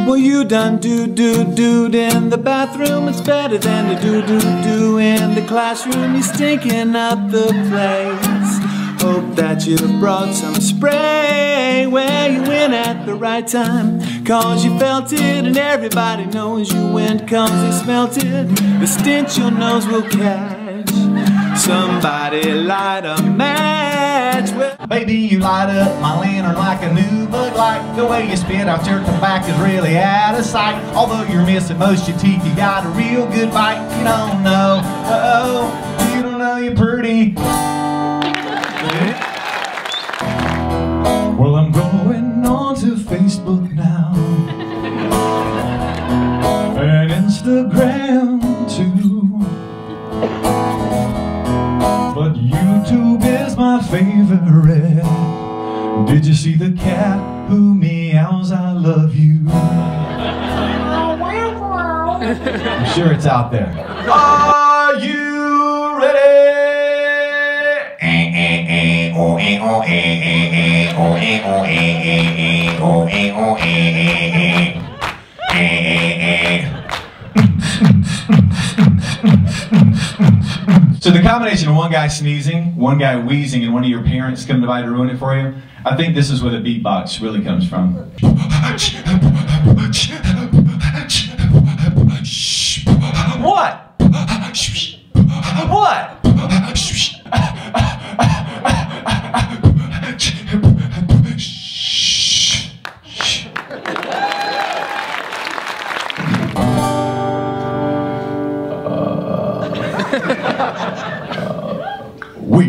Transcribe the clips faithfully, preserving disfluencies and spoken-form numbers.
Well, you done do-do-do'd in the bathroom. It's better than to do-do-do in the classroom. You're stinking up the place. Hope that you brought some spray where you went at the right time. Cause you felt it and everybody knows you went cause they smelt it. The stench your nose will catch. Somebody light a match. Well, baby, you light up my lantern like a new bug light. The way you spit out your tobacco is really out of sight. Although you're missing most of your teeth, you got a real good bite. You don't know, uh-oh, you don't know you're pretty. Well, I'm going on to Facebook now and Instagram too, but YouTube is my favorite. Did you see the cat who meows I love you? I'm sure it's out there. Are you ready? Oh, eh, oh, eh, eh, eh, oh, eh, oh, eh, eh, eh, oh, eh, oh, eh, eh, eh, eh. So the combination of one guy sneezing, one guy wheezing, and one of your parents coming by to ruin it for you, I think this is where the beatbox really comes from. What? What? We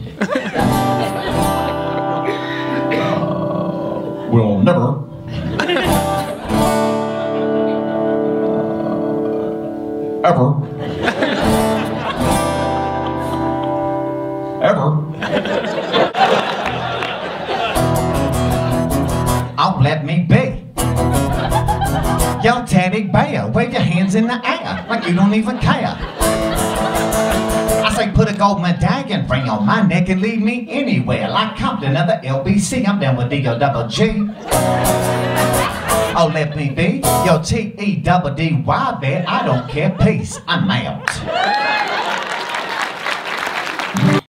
uh, will never ever ever oh, let me be. Yo, Teddy Bear, wave your hands in the air like you don't even care. I say put a gold medallion ring on my neck and lead me anywhere like Compton of the L B C. I'm down with D O double G. Oh, let me be. Yo, T E double D Y, bet I don't care. Peace, I'm out.